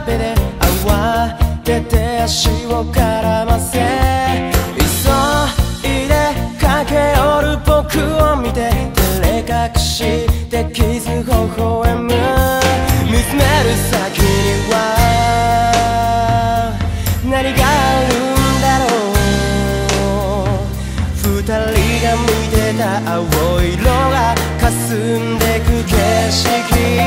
壁で慌てて足を絡ませ、急いで駆け寄る僕を見て照れ隠して傷微笑む。見つめる先には何があるんだろう。二人が見てた青い色が霞んでく景色、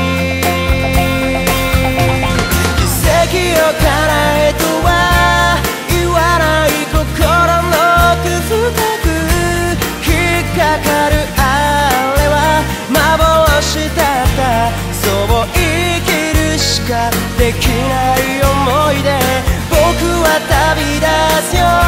奇跡を叶えとは言わない心の奥深く引っかかる。あれは幻だった、そう生きるしかできない思い出。僕は旅立つよ